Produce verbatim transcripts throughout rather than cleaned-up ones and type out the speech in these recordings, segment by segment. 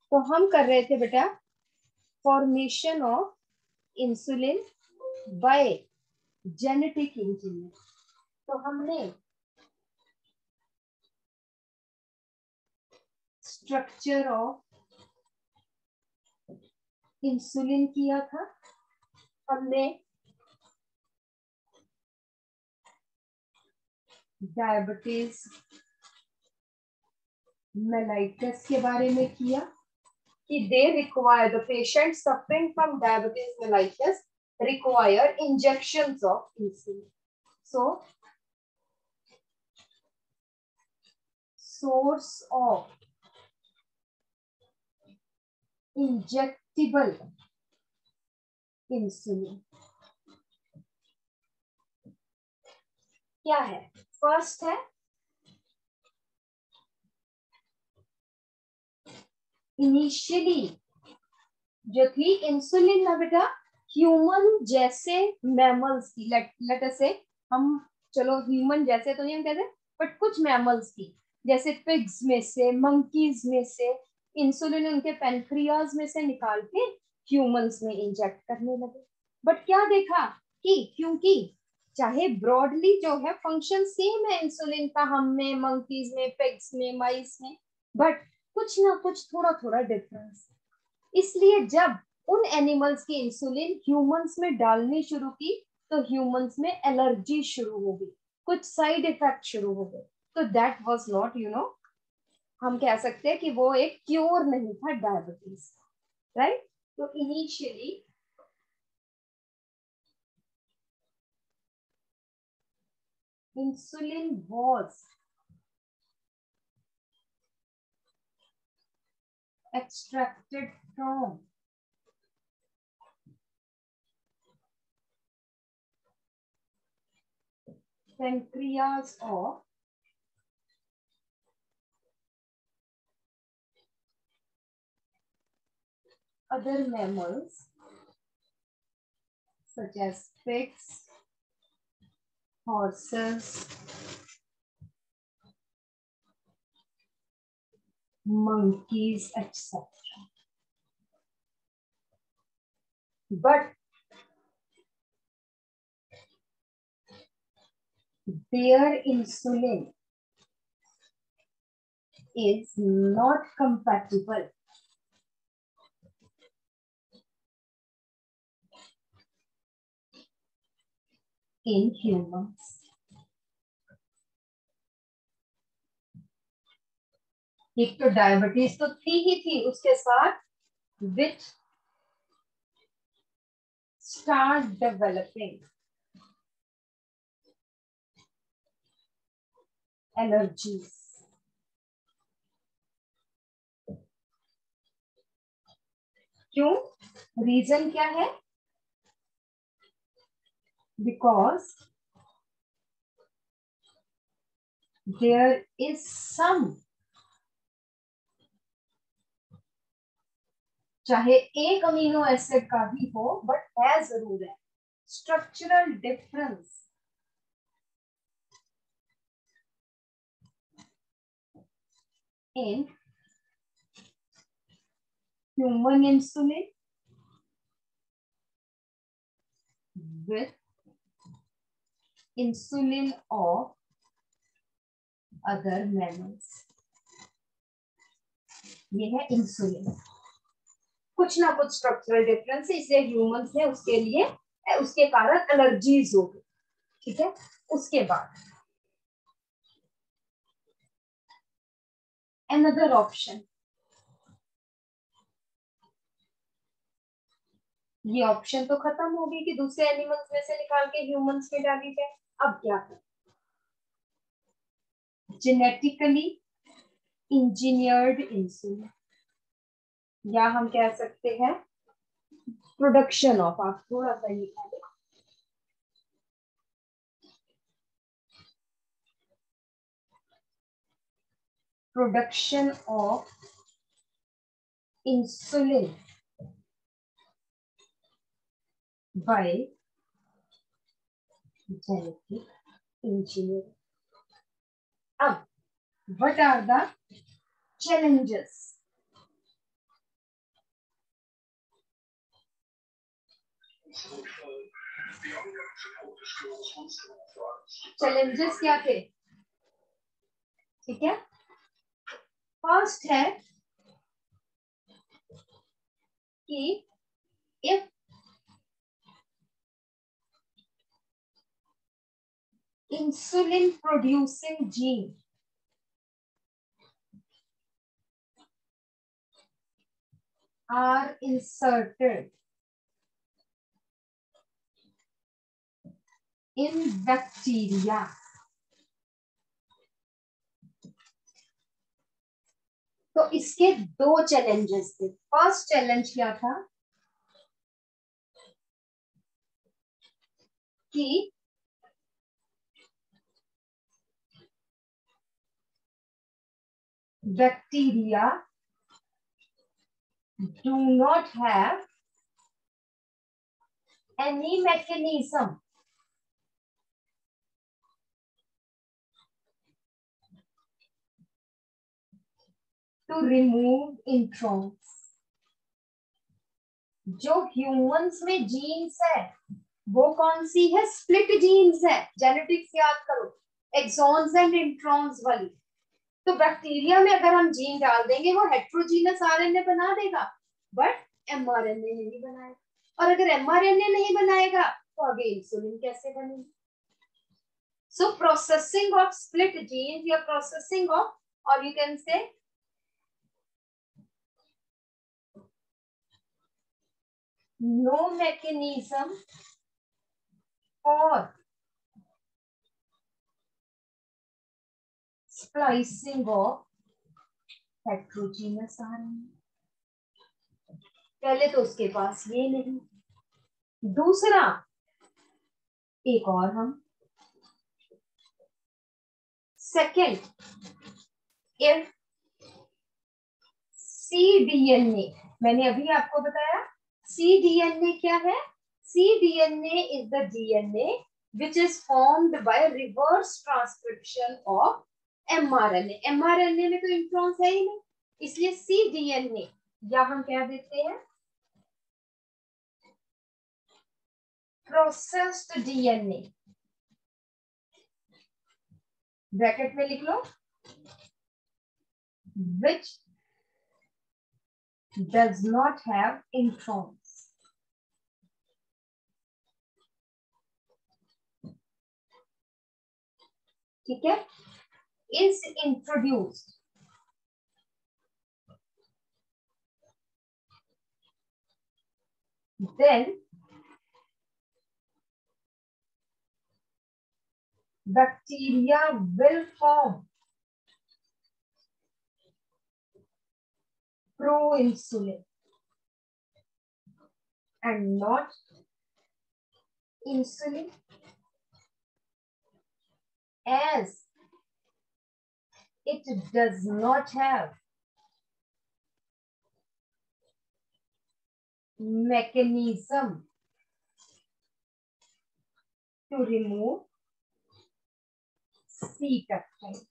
तो हम कर रहे थे बेटा formation of insulin by genetic engineer. तो हमने स्ट्रक्चर ऑफ इंसुलिन किया था, हमने डायबिटीज मेलाइटस के बारे में किया कि they require the patient suffering from diabetes mellitus require injections of insulin. So source of injectable insulin क्या है? फर्स्ट है इनिशियली जो थी इंसुलिन ना बेटा ह्यूमन जैसे मैमल्स की, लेट लेट अस से हम, चलो ह्यूमन जैसे तो नहीं हम कहते, बट कुछ मैमल्स की जैसे पिग्स में से, मंकीज में से इंसुलिन उनके पेनक्रियाज में से निकाल के ह्यूमंस में इंजेक्ट करने लगे। बट क्या देखा कि क्योंकि चाहे ब्रॉडली जो है फंक्शन सेम है इंसुलिन का, हम में, मंकीज में, पिग्स में, माइस में, बट कुछ ना कुछ थोड़ा थोड़ा डिफरेंस। इसलिए जब उन एनिमल्स की इंसुलिन ह्यूमंस में डालनी शुरू की तो ह्यूमंस में एलर्जी शुरू हो गई, कुछ साइड इफेक्ट शुरू हो गए। तो that was not, you know, हम कह सकते हैं कि वो एक क्योर नहीं था डायबिटीज, राइट। तो initially insulin was extracted from pancreas of other mammals such as pigs, horses, monkeys, et cetera. But their insulin is not compatible in humans. एक तो डायबिटीज तो थी ही थी, उसके साथ which start developing allergies. क्यों? Reason क्या है? Because there is some, चाहे एक अमीनो एसिड का भी हो, बट है जरूर है structural difference in human insulin with insulin of other mammals. ये है इंसुलिन, कुछ ना कुछ स्ट्रक्चरल डिफरेंस है, इसलिए ह्यूमंस ने उसके लिए, उसके कारण एलर्जीज हो गई। ठीक है, उसके बाद another option, ये ऑप्शन तो खत्म हो गई कि दूसरे एनिमल्स में से निकाल के ह्यूमंस में डाली जाए। अब क्या करें? जेनेटिकली इंजीनियर्ड इंसुलिन, या हम कह सकते हैं प्रोडक्शन ऑफ, आप थोड़ा सा निकालें, production of insulin by genetic engineering. अब what are the challenges challenges क्या थे? ठीक है, फर्स्ट है कि if insulin producing gene are inserted in bacteria, तो इसके दो चैलेंजेस थे। फर्स्ट चैलेंज क्या था कि bacteria do not have any mechanism to remove introns। जो ह्यूमंस में जीन्स है वो कौन सी है? स्प्लिट जीन्स है। जेनेटिक्स याद करो, एक्सॉन्स एंड इंट्रॉन्स वाली। तो बैक्टीरिया में अगर हम जीन डाल देंगे वो हेट्रोजीनस आरएनए बना देगा, बट एमआरएनए नहीं बनाएगा। और अगर एमआरएनए नहीं बनाएगा तो आगे इंसुलिन कैसे बनेगी? So processing of split genes या प्रोसेसिंग ऑफ, और you can say no mechanism for splicing of heterogeneous RNA. पहले तो उसके पास ये नहीं। दूसरा, एक और हम सेकेंड, इफ सीडीएनए, मैंने अभी आपको बताया सीडीएनए क्या है? CDNA is the DNA which is formed by reverse transcription of mRNA. MRNA में तो इंट्रॉन्स है ही नहीं, इसलिए सीडीएनए या हम क्या देते हैं? Processed DNA. ब्रैकेट में लिख लो, which does not have introns। ठीक है, is introduced then bacteria will form pro-insulin and not insulin, as it does not have mechanism to remove C peptide।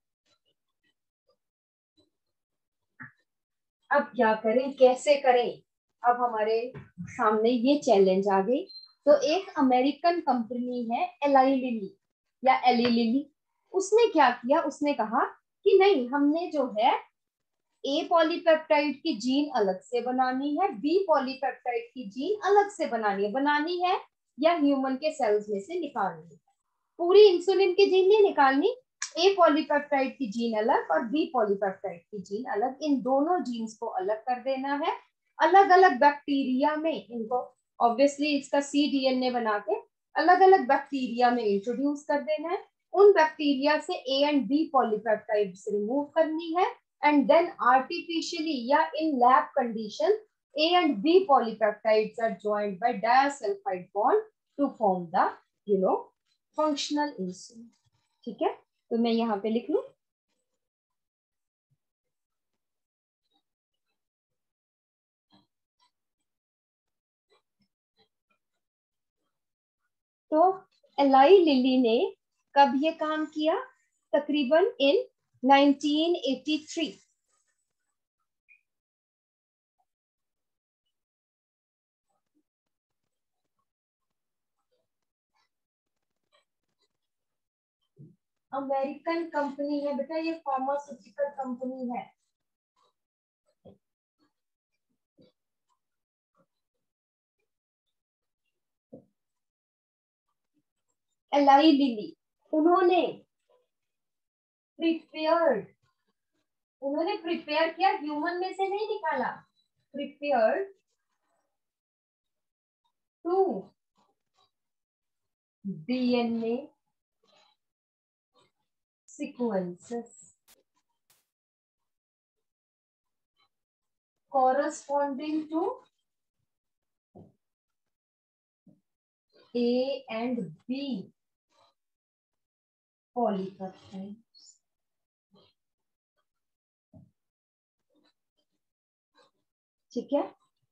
अब क्या करें, कैसे करें? अब हमारे सामने ये चैलेंज आ गई। तो एक अमेरिकन कंपनी है एलाई लिली या एली लिली, उसने क्या किया? उसने कहा कि नहीं, हमने जो है ए पॉलीपेप्टाइड की जीन अलग से बनानी है, बी पॉलीपेप्टाइड की जीन अलग से बनानी है। बनानी है या ह्यूमन के सेल्स में से निकालनी है। पूरी इंसुलिन की जीन नहीं निकालनी, ए पॉलीपेप्टाइड की जीन अलग और बी पॉलीपेप्टाइड की जीन अलग। इन दोनों जीन्स को अलग कर देना है। अलग अलग बैक्टीरिया में इनको, ऑब्वियसली इसका सी डीएनए बना के अलग अलग बैक्टीरिया में इंट्रोड्यूस कर देना है। उन बैक्टीरिया से A and B polypeptides remove करनी है, एंड देन आर्टिफिशियली या in lab condition A and B polypeptides are joined by disulfide bond to form the, you know, functional insulin। ठीक है, तो मैं यहाँ पे लिख लूं, तो एलाई लिली ने कब ये काम किया? तकरीबन in nineteen eighty three. American company है बेटा, ये फार्मास्यूटिकल कंपनी है। एलाई लिली, उन्होंने प्रिपेयर्ड, उन्होंने प्रिपेयर किया, ह्यूमन में से नहीं निकाला, prepared two DNA sequences corresponding to A and B polypeptides। ठीक है,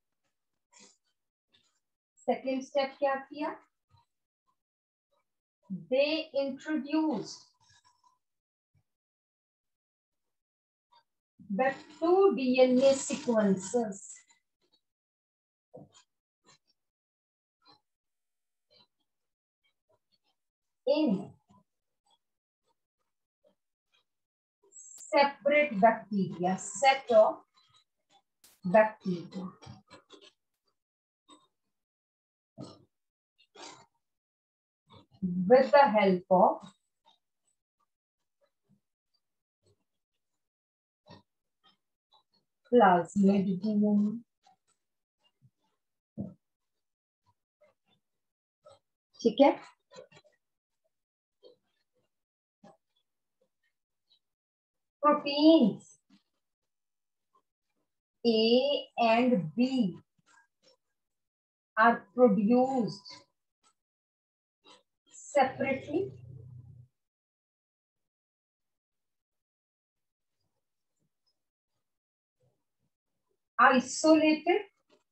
सेकेंड स्टेप क्या किया, they introduce the two D N A sequences in separate bacteria, set of bacteria, with the help of plasmid D N A। ठीक है, proteins A and B are produced separately isolated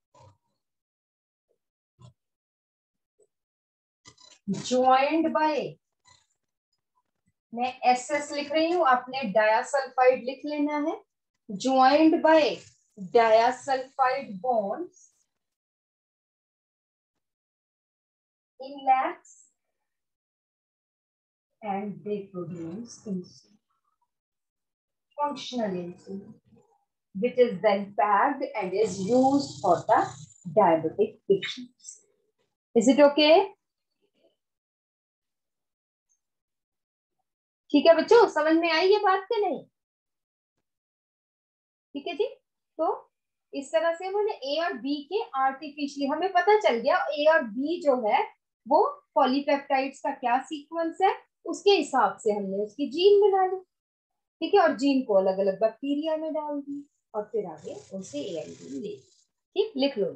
joined by, मैं S S लिख रही हूं, आपने डायासल्फाइड लिख लेना है, joined by disulfide bonds in labs and they produce insulin, functional insulin, which is then packed and is used for the diabetic patients। Is it okay? ठीक है बच्चों, समझ में आई ये बात के नहीं? ठीक है जी, तो इस तरह से उन्होंने ए और बी के आर्टिफिशियली, हमें पता चल गया ए और बी जो है वो पॉलीपेप्टाइड्स का क्या सीक्वेंस है, उसके हिसाब से हमने उसकी जीन बना ली। ठीक है, और जीन को अलग अलग बैक्टीरिया में डाल दी और फिर आगे उनसे ए एंड बी ले। ठीक, लिख लो।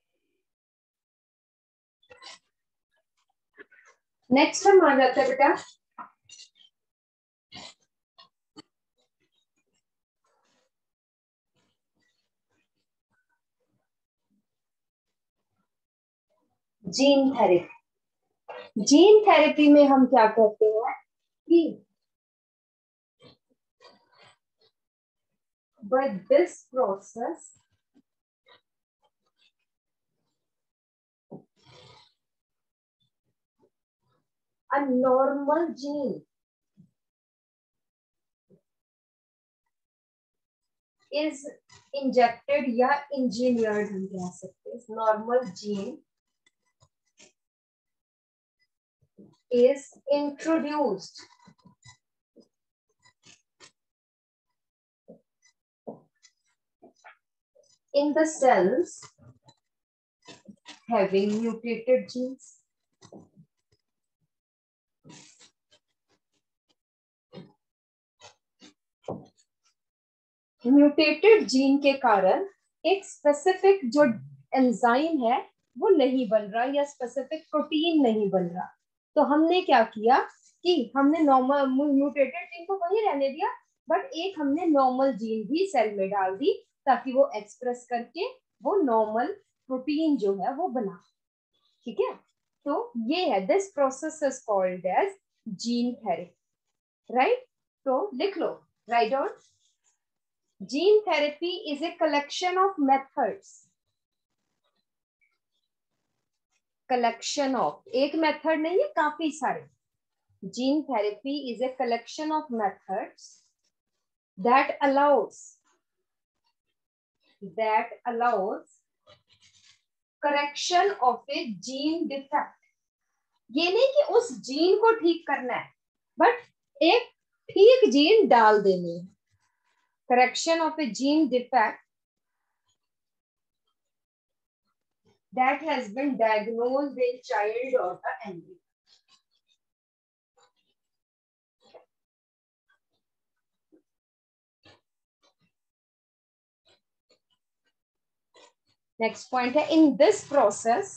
नेक्स्ट हम आ जाते हैं बेटा जीन थेरेपी। जीन थेरेपी में हम क्या कहते हैं कि by this process a normal gene is injected या engineered हम कह सकते हैं, normal gene is introduced in the cells having mutated genes। Mutated gene के कारण एक स्पेसिफिक जो एंजाइम है वो नहीं बन रहा या स्पेसिफिक प्रोटीन नहीं बन रहा, तो हमने क्या किया कि हमने नॉर्मल म्यूटेटेड जीन को वहीं रहने दिया, बट एक हमने नॉर्मल जीन भी सेल में डाल दी ताकि वो एक्सप्रेस करके वो नॉर्मल प्रोटीन जो है वो बना। ठीक है, तो ये है, this process is called as gene therapy. Right, तो लिख लो, write down, gene therapy is a collection of methods, collection of, एक मेथड नहीं है, काफी सारे, gene therapy is a collection of methods that allows that allows correction of a gene defect. ये नहीं कि उस जीन को ठीक करना है, बट एक ठीक जीन डाल देनी है. Correction of a gene defect that has been diagnosed in child or the embryo. Next point है, in this process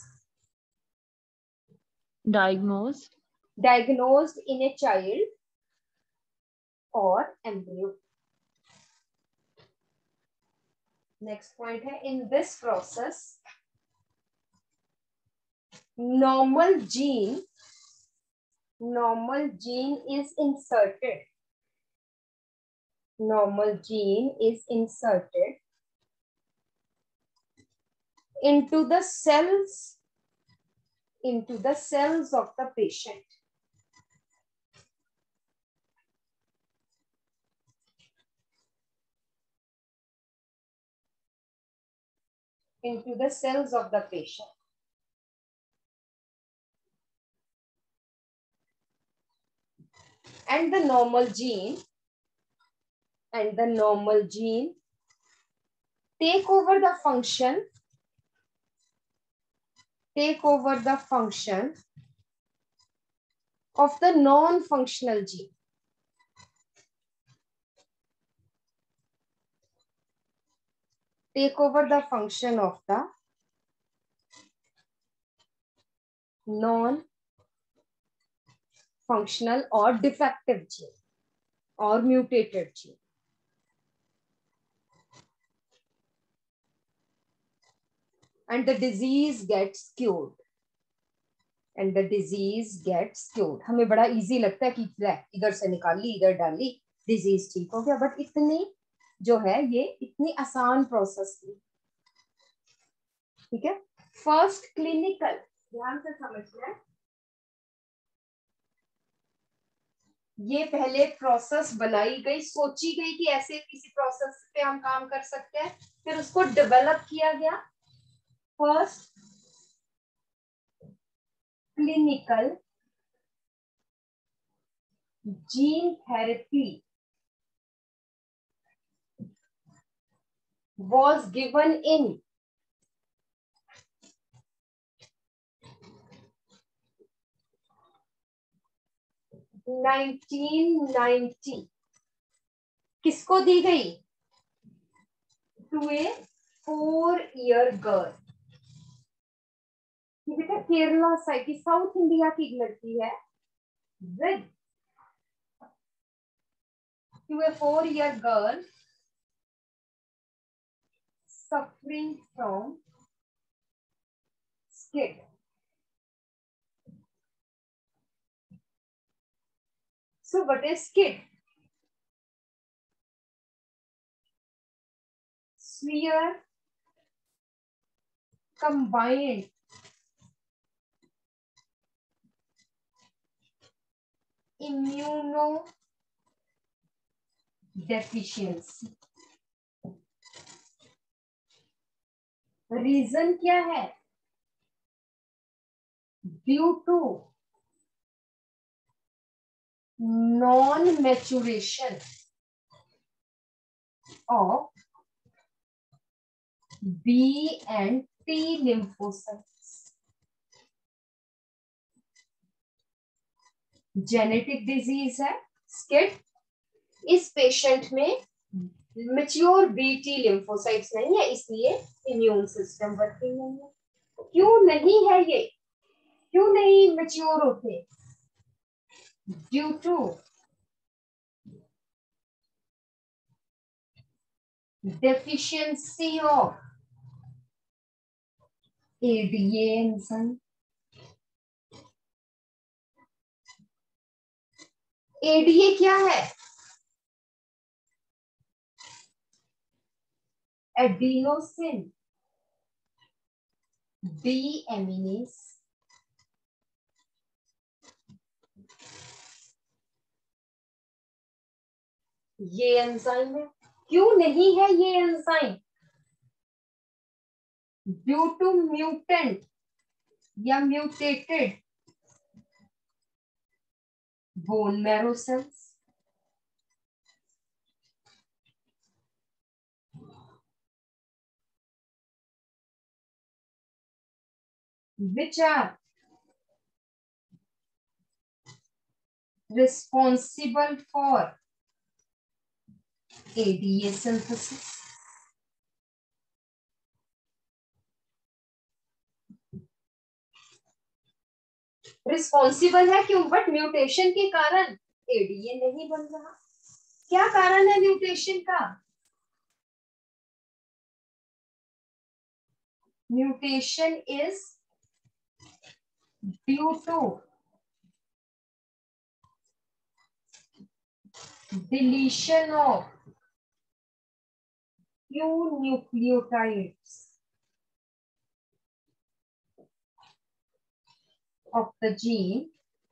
diagnosed diagnosed in a child or embryo. Next point है, in this process normal gene normal gene is inserted normal gene is inserted into the cells into the cells of the patient. Into the cells of the patient. And the normal gene and the normal gene take over the function take over the function of the non-functional gene. Take over the function of the non-functional or defective gene or mutated gene. And the disease gets cured. And the disease gets cured. हमें बड़ा easy लगता है कि इधर से निकाली इधर डाली disease ठीक हो गया, but इतनी जो है ये इतनी आसान प्रोसेस थी. ठीक है. फर्स्ट क्लिनिकल, ध्यान से समझना है, ये पहले प्रोसेस बनाई गई, सोची गई कि ऐसे किसी प्रोसेस पे हम काम कर सकते हैं, फिर उसको डेवलप किया गया. First clinical gene therapy was given in nineteen ninety. किसको दी गई? To a four year girl. बेटा केरला साइड की साउथ इंडिया की लड़की है, with to a four year girl suffering from skid. So what is skid? Severe combined immunodeficiency. Reason क्या है? Due to non maturation of B and T lymphocytes. Genetic disease है SCID. इस patient में mature B T lymphocytes नहीं है, इसलिए immune system working नहीं है. क्यों नहीं है ये? क्यों नहीं मैच्योर होते? Due to deficiency of ADA enzyme. ADA क्या है? एडिनोसिन डीएमिनेज ये एंजाइम है। क्यों नहीं है ये एंजाइम? ड्यू टू म्यूटेंट या mutated bone marrow cells, which are responsible for A D A synthesis. Responsible है क्यों? बट म्यूटेशन के कारण एडीए नहीं बन रहा। क्या कारण है म्यूटेशन का? Mutation is due to deletion of few nucleotides of the gene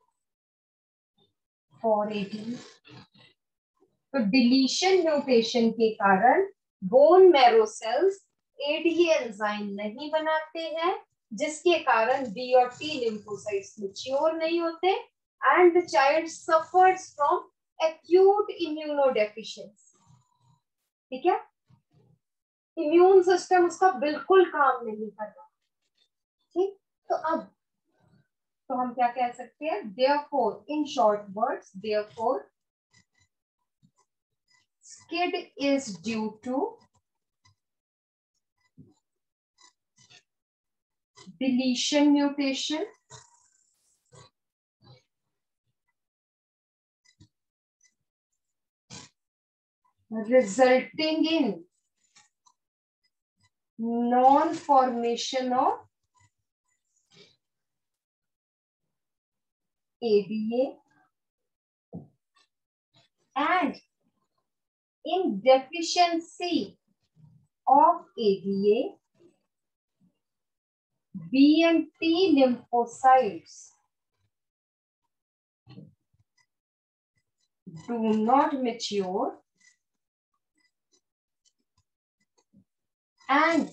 for A D A. तो डिलीशन म्यूटेशन के कारण bone marrow cells ADA enzyme नहीं बनाते हैं, जिसके कारण बी और टी लिम्फोसाइट्स मैच्योर नहीं होते and the child suffers from acute immunodeficiency. ठीक है, इम्यून सिस्टम उसका बिल्कुल काम नहीं कर रहा। ठीक, तो अब तो हम क्या कह सकते हैं? Therefore, in short words, therefore skid is due to deletion mutation resulting in non-formation of A D A and in deficiency of A D A, B and T lymphocytes do not mature and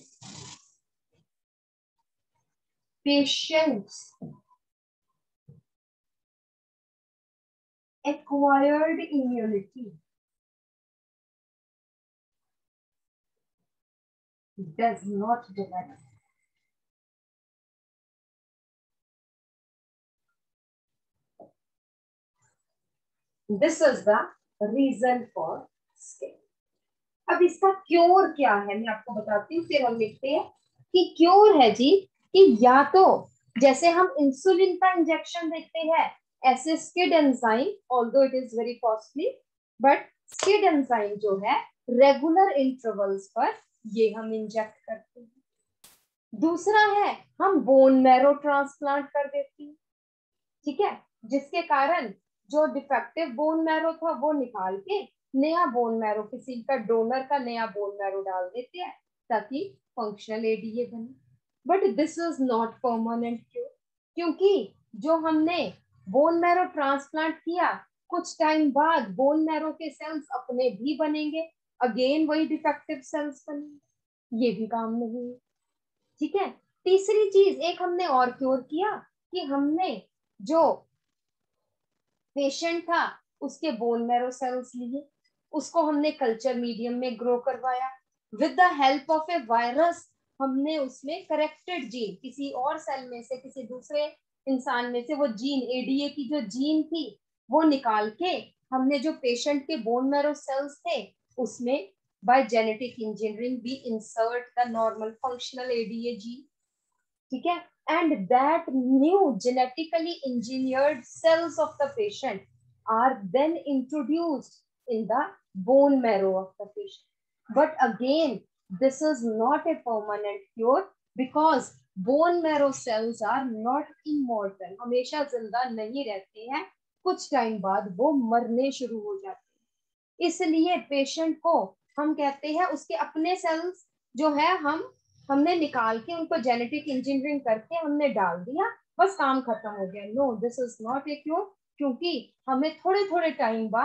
patients acquired immunity does not develop. This is the reason for skid. अब इसका cure क्या है मैं आपको बताती हूँ, फिर हम लिखते हैं कि क्योर है जी कि या तो जैसे हम इंसुलिन का इंजेक्शन देखते हैं, ऐसे SCID enzyme, although it is very costly, but SCID enzyme जो है रेगुलर इंटरवल्स पर ये हम इंजेक्ट करते हैं। दूसरा है हम बोन मैरो ट्रांसप्लांट कर देते हैं। ठीक है, जिसके कारण जो डिफेक्टिव बोन मैरो था वो निकाल के नया बोन मैरो, किसी का डोनर का नया बोन मैरो डाल देते हैं ताकि फंक्शनल एडीए बने। But this is not permanent cure, क्योंकि जो हमने बोन मैरो ट्रांसप्लांट किया, कुछ टाइम बाद बोन मैरो के सेल्स अपने भी बनेंगे, अगेन वही डिफेक्टिव सेल्स बनेंगे, ये भी काम नहीं है। ठीक है, तीसरी चीज एक हमने और क्योर किया कि हमने जो पेशेंट था उसके बोन मैरो सेल्स लिए, उसको हमने कल्चर मीडियम में ग्रो करवाया, with the help of a virus हमने उसमें करेक्टेड जीन, किसी और सेल में से, किसी दूसरे इंसान में से वो जीन, एडीए की जो जीन थी वो निकाल के हमने जो पेशेंट के बोन मैरो सेल्स थे उसमें बाय जेनेटिक इंजीनियरिंग भी insert the normal functional ADA gene. ठीक है, and that new genetically engineered cells of the patient are then introduced in the bone marrow of the patient. But again, this is not a permanent cure because bone marrow cells are not immortal. हमेशा जिंदा नहीं रहते हैं, कुछ time बाद वो मरने शुरू हो जाते हैं। इसलिए पेशेंट को हम कहते हैं उसके अपने सेल्स जो है हम हमने निकाल के उनको जेनेटिक इंजीनियरिंग करके हमने डाल दिया, बस काम खत्म हो गया। No, this is not a cure, क्योंकि हमें थोड़े थोड़े टाइम बाद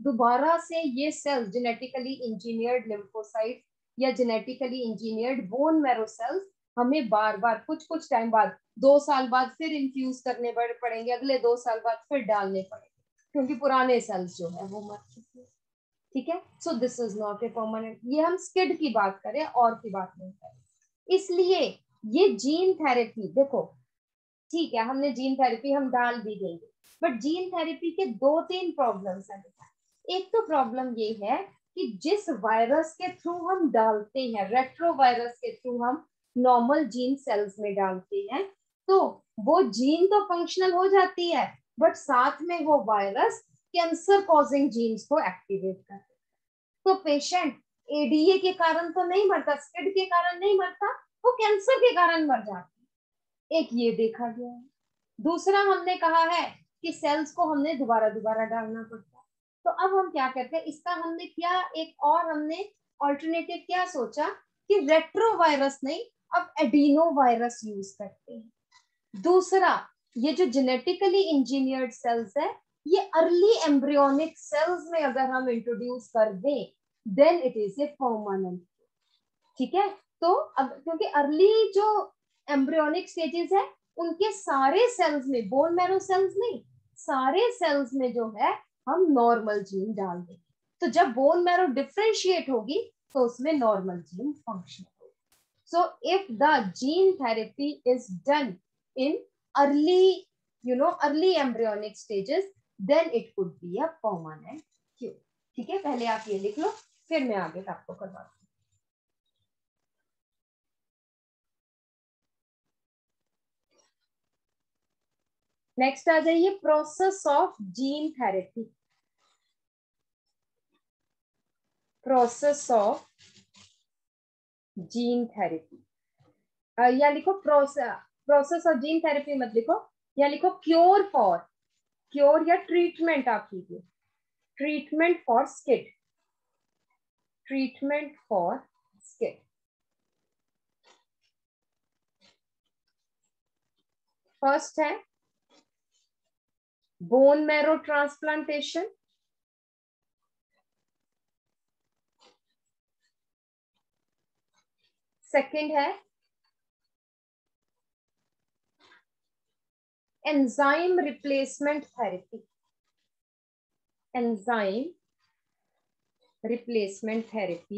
दोबारा से ये सेल्स जेनेटिकली इंजीनियर्ड लिम्फोसाइट या genetically engineered bone marrow cells हमें बार बार कुछ कुछ टाइम बाद, दो साल बाद फिर इन्फ्यूज करने पड़ेंगे, अगले दो साल बाद फिर डालने पड़ेंगे, क्योंकि पुराने सेल्स जो है वो मर चुके हैं। ठीक है, so this is not a permanent. ये हम स्किड की बात करें और की बात नहीं करें। इसलिए ये जीन थेरेपी देखो, ठीक है हमने जीन थेरेपी हम डाल भी देंगे, बट जीन थेरेपी के दो तीन प्रॉब्लम्स हैं। एक तो प्रॉब्लम ये है कि जिस वायरस के थ्रू हम डालते हैं, रेट्रो वायरस के थ्रू हम नॉर्मल जीन सेल्स में डालते हैं, तो वो जीन तो फंक्शनल हो जाती है, बट साथ में वो वायरस कैंसर कॉजिंग जीन्स को एक्टिवेट करते हैं। तो पेशेंट एडीए के कारण तो नहीं मरता, स्किड के कारण नहीं मरता, वो कैंसर के कारण मर जाता है। एक ये देखा गया है। दूसरा हमने कहा है कि सेल्स को हमने दोबारा दोबारा डालना पड़ता है। तो अब हम क्या करते हैं, इसका हमने क्या एक और हमने ऑल्टरनेटिव क्या सोचा कि रेट्रो वायरस नहीं, अब एडिनो वायरस यूज करते हैं। दूसरा, ये जो जेनेटिकली इंजीनियर्ड सेल्स है, ये अर्ली एम्ब्रियोनिक सेल्स में अगर हम इंट्रोड्यूस कर दें, then it is a permanent. ठीक है, तो अब क्योंकि अर्ली जो एम्ब्रियोनिक स्टेजेस है उनके सारे सेल्स में, बोन मैरो सेल्स नहीं, सारे सेल्स में जो है हम नॉर्मल जीन डाल देंगे। तो जब बोन मैरो डिफरेंशिएट होगी तो उसमें नॉर्मल जीन फंक्शन होगी। So if the gene therapy is done in early you know early embryonic stages, then it could be a permanent cure. ठीक है, पहले आप ये लिख लो, फिर मैं आगे आपको करवाती हूँ। नेक्स्ट आ जाइए, process of gene therapy. Process of gene therapy, या लिखो process process of gene therapy मत लिखो, या लिखो क्योर फॉर, क्योर या ट्रीटमेंट आप कीजिए, treatment for SCID, treatment for SCID. First है बोन मैरो ट्रांसप्लांटेशन, सेकंड है enzyme replacement therapy, enzyme replacement therapy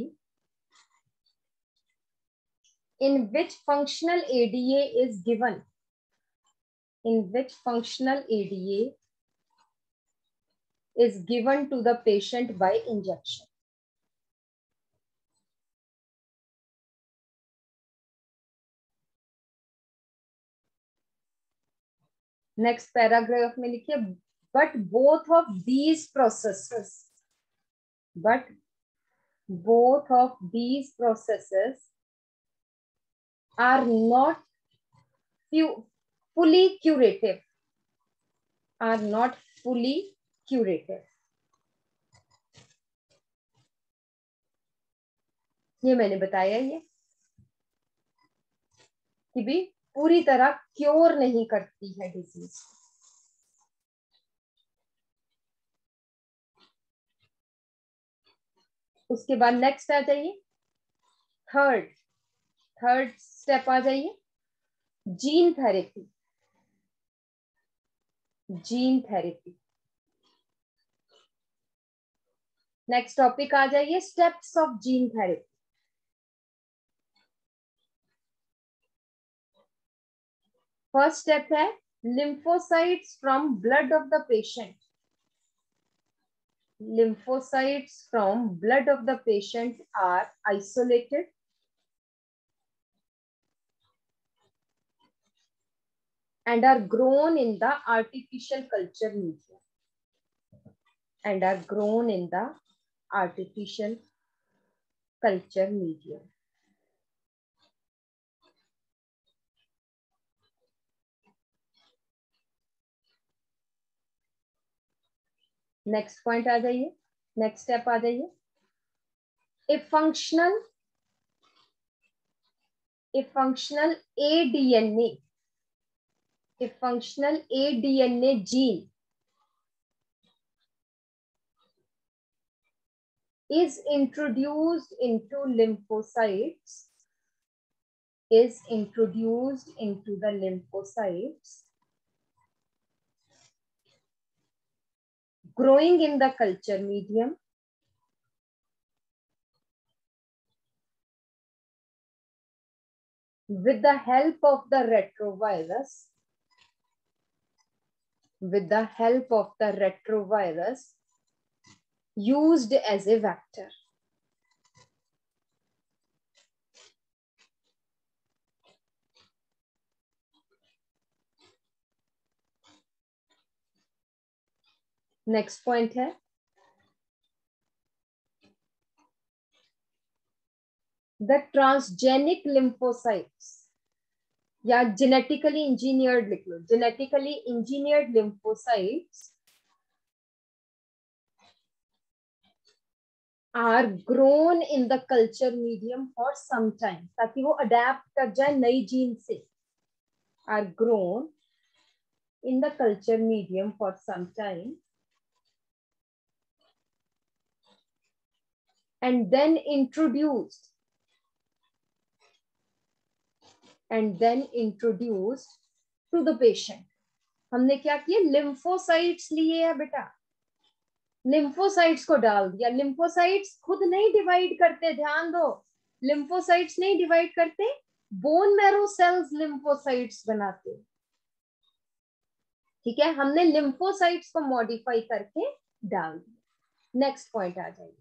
in which functional A D A is given, in which functional A D A is given to the patient by injection. Next paragraph में लिखिए, but both of these processes, but both of these processes are not fully curative, are not fully curative. ये मैंने बताया ये कि भी पूरी तरह क्योर नहीं करती है डिजीज। उसके बाद नेक्स्ट आ जाइए, थर्ड थर्ड स्टेप आ जाइए, gene therapy, gene therapy. Next topic आ जाइए, steps of gene therapy. First step है lymphocytes from blood of the patient, lymphocytes from blood of the patient are isolated and are grown in the artificial culture media, and are grown in the artificial culture media. Next point आ जाइए, next step आ जाइए, a functional a functional a DNA, a functional a DNA gene is introduced into lymphocytes, is introduced into the lymphocytes, growing in the culture medium, with the help of the retrovirus, with the help of the retrovirus used as a vector. Next point है the transgenic lymphocytes या genetically engineered लिख लो, genetically engineered lymphocytes are grown in the culture medium for some time, ताकि वो adapt कर जाए नई gene से. Are grown in the culture medium for some time and then introduced and then introduced to the patient. हमने क्या किया, lymphocytes लिए है बेटा, लिम्फोसाइट्स को डाल दिया. लिम्फोसाइट्स खुद नहीं डिवाइड करते, ध्यान दो, लिम्फोसाइट्स नहीं डिवाइड करते, बोन मैरो सेल्स लिम्फोसाइट्स बनाते. ठीक है, हमने लिम्फोसाइट्स को मॉडिफाई करके डाल दिया. नेक्स्ट पॉइंट आ जाइए.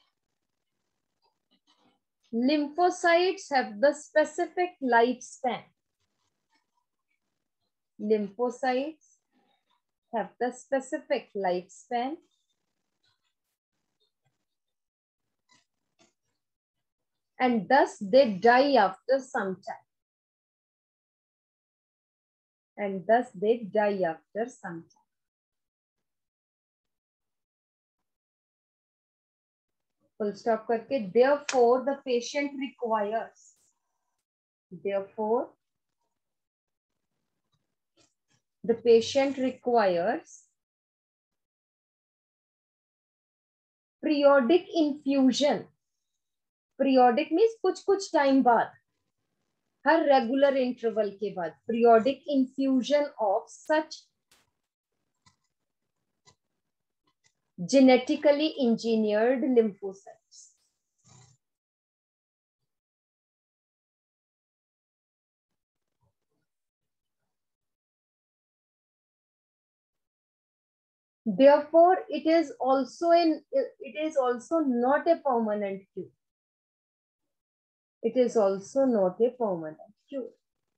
Lymphocytes have the specific lifespan. Lymphocytes have the specific lifespan and thus they die after some time. And thus they die after some time. Full stop करके, therefore the patient requires, therefore the patient requires periodic infusion. Periodic means कुछ कुछ time बाद, हर regular interval के बाद, periodic infusion of such genetically engineered lymphocytes. Therefore, it is also in it is also not a permanent cure. It is also not a permanent cure.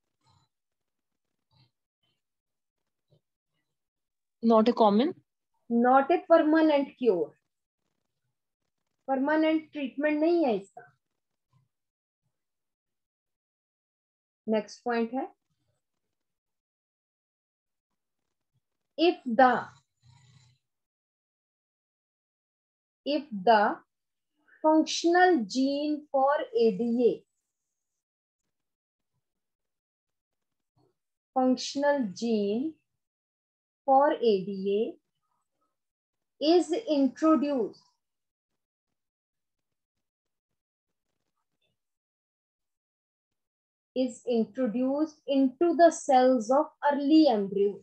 Not a common. Not a permanent cure. Permanent treatment नहीं है इसका. Next point है, if the if the functional gene for A D A, functional gene for A D A is introduced is introduced into the cells of early embryo.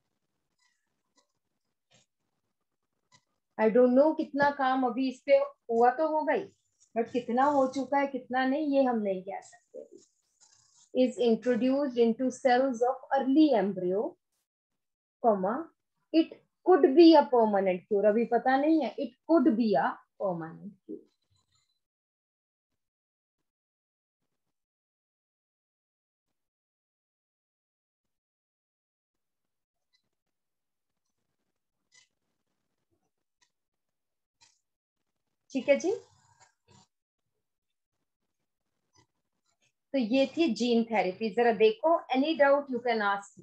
I don't know कितना काम अभी इस पे हुआ तो होगा ही, but कितना हो चुका है कितना नहीं ये हम नहीं कह सकते. Is introduced into cells of early embryo, comma, it could be a permanent cure. अभी पता नहीं है, it could be a permanent cure. ठीक है जी. तो ये थी जीन थेरेपी. जरा देखो, any doubt you can ask.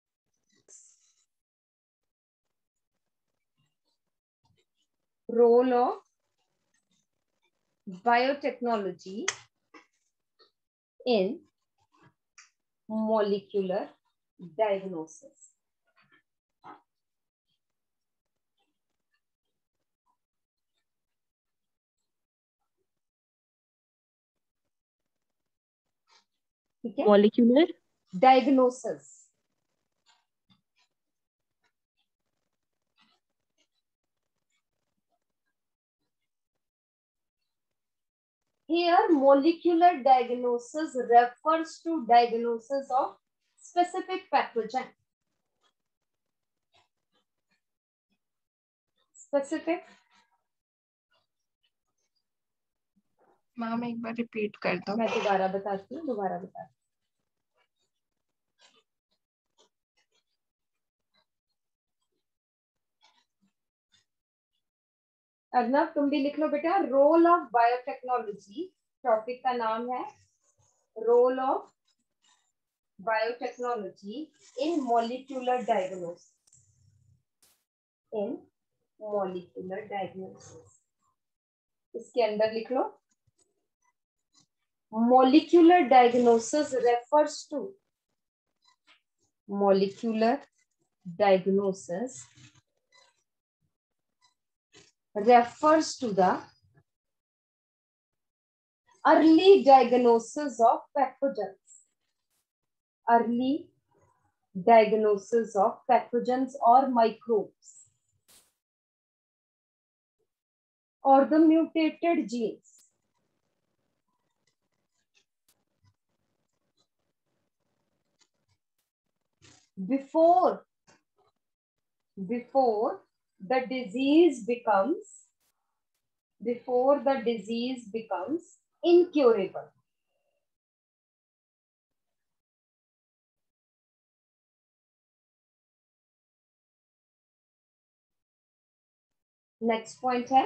Role of biotechnology in molecular diagnosis. ठीक है, molecular diagnosis, here molecular diagnosis refers to diagnosis of specific pathogen, specific, ma'am एक बार रिपीट कर दो। मैं दोबारा बताती हूँ, दोबारा बताती हूँ। अर्नव तुम भी लिख लो बेटा, रोल ऑफ बायोटेक्नोलॉजी, टॉपिक का नाम है role of biotechnology in molecular diagnosis, in molecular diagnosis. इसके अंदर लिख लो, molecular diagnosis refers to, molecular diagnosis refers to the early diagnosis of pathogens, early diagnosis of pathogens or microbes or the mutated genes before before the disease becomes before the disease becomes incurable. Next point है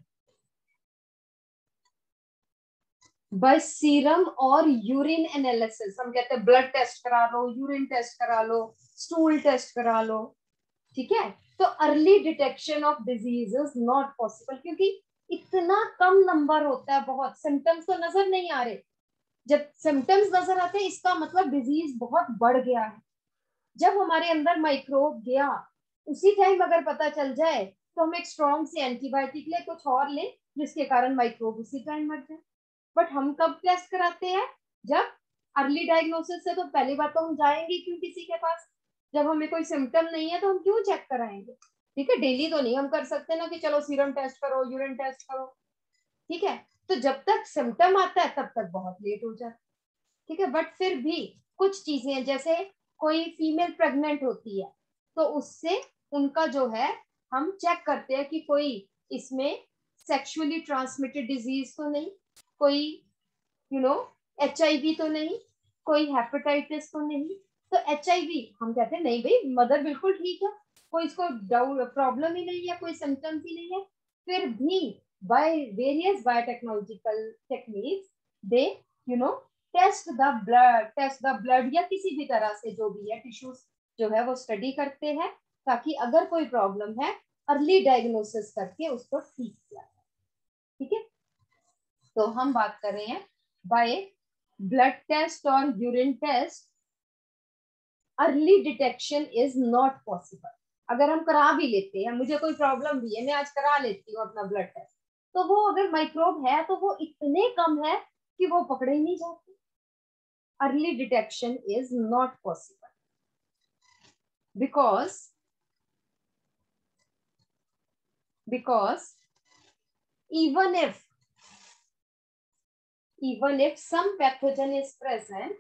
by serum और urine analysis. हम कहते हैं blood test करा लो, urine test करा लो, stool test करा लो, ठीक है। तो early detection of disease is not possible, क्योंकि इतना कम नंबर होता है, बहुत सिम्टम्स तो नजर नहीं आ रहे। जब सिम्टम्स नजर आते हैं इसका मतलब डिजीज बहुत बढ़ गया है। जब हमारे अंदर माइक्रोब गया उसी टाइम अगर पता चल जाए तो हम एक स्ट्रॉन्ग सी एंटीबायोटिक ले, कुछ और ले, जिसके कारण माइक्रोब उसी टाइम मर जाए। बट हम कब टेस्ट कराते हैं? जब अर्ली डायग्नोसिस है। तो पहली बात तो हम जाएंगे क्यों किसी के पास? जब हमें कोई सिम्टम नहीं है तो हम क्यों चेक कराएंगे? ठीक है, डेली तो नहीं हम कर सकते ना कि चलो सीरम टेस्ट करो, यूरिन टेस्ट करो, ठीक है। तो जब तक सिम्टम आता है तब तक बहुत लेट हो जाता है, ठीक है। बट फिर भी कुछ चीजें, जैसे कोई फीमेल प्रेग्नेंट होती है तो उससे उनका जो है हम चेक करते हैं कि कोई इसमें सेक्सुअली ट्रांसमिटेड डिजीज तो नहीं, कोई you know H I V तो नहीं, कोई हेपेटाइटिस तो नहीं। तो एच आई वी हम कहते हैं नहीं भाई मदर बिल्कुल ठीक है, कोई इसको प्रॉब्लम ही नहीं है, कोई सिम्टम्स ही नहीं है। फिर भी by various biotechnological techniques they you know test the blood, test the blood या किसी भी तरह से जो भी है टिश्यूज जो है वो स्टडी करते हैं, ताकि अगर कोई प्रॉब्लम है अर्ली डायग्नोसिस करके उसको ठीक किया जाए, ठीक है। तो हम बात कर रहे हैं बाय ब्लड टेस्ट और urine test early detection is not possible. अगर हम करा भी लेते हैं, मुझे कोई प्रॉब्लम भी है, मैं आज करा लेती हूँ अपना ब्लड टेस्ट, तो वो अगर माइक्रोब है तो वो इतने कम है कि वो पकड़े ही नहीं जाते। Early detection is not possible because because even if even if some pathogen is present,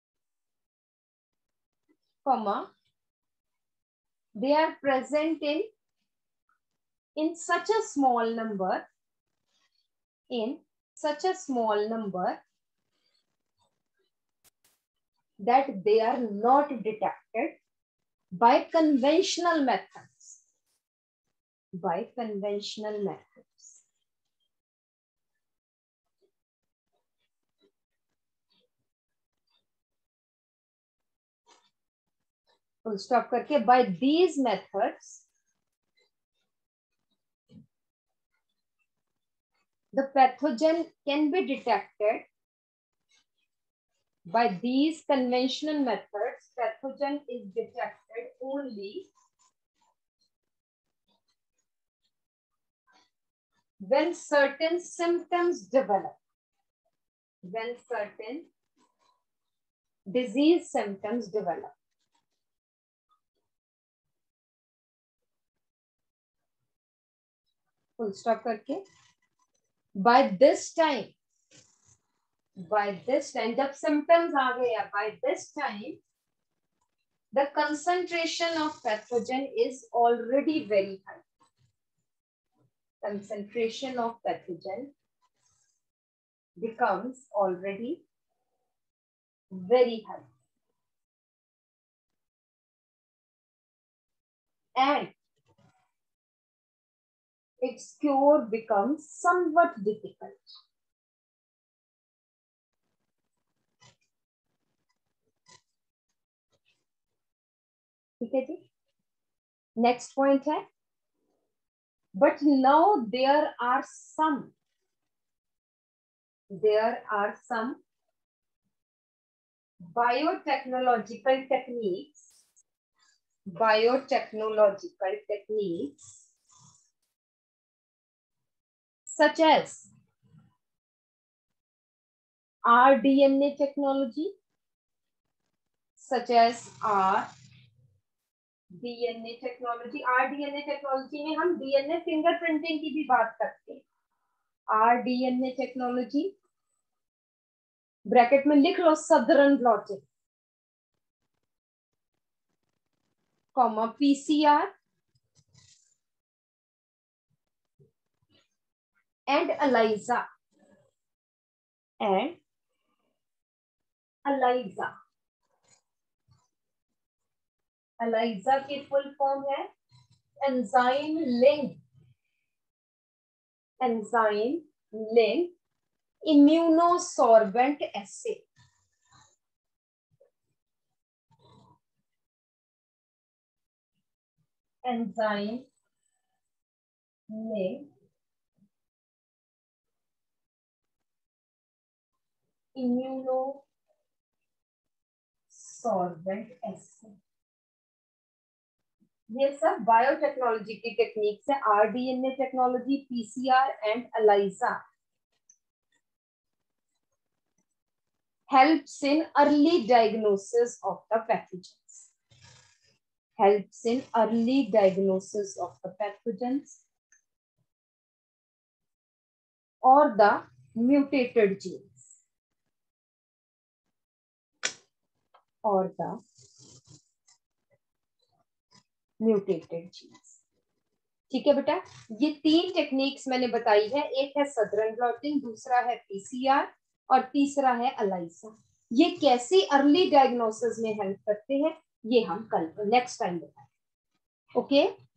comma they are present in in such a small number in such a small number that they are not detected by conventional methods by conventional methods full stop करके by these methods the pathogen can be detected. By these conventional methods pathogen is detected only when certain symptoms develop when certain disease symptoms develop. Full stop करके by this time, by this time जब symptoms आ गए, by this time the concentration of pathogen is already very high. Concentration of pathogen becomes already very high. And its cure becomes somewhat difficult. ठीक है जी. Next point है, but now there are some, there are some biotechnological techniques, biotechnological techniques such as R D N A technology, such as R D N A technology. R D N A technology में हम D N A fingerprinting की भी बात करते हैं. R D N A technology, bracket में लिख लो southern blotting, comma P C R and ELISA, and ELISA. ELISA की फुल फॉर्म है enzyme link, enzyme link immunosorbent assay. Enzyme link immunosorbent assay. ये सब बायोटेक्नोलॉजी की टेक्निक्स है. RDNA technology, PCR and ELISA helps in early diagnosis of the pathogens. Helps in early diagnosis of the pathogens or the mutated genes. Or the mutated genes. ठीक है बेटा, ये तीन techniques मैंने बताई है. एक है सदर्न ब्लॉटिंग, दूसरा है पीसीआर और तीसरा है ELISA. ये कैसे अर्ली डायग्नोसिस में हेल्प करते हैं ये हम कल नेक्स्ट टाइम बताएं. ओके.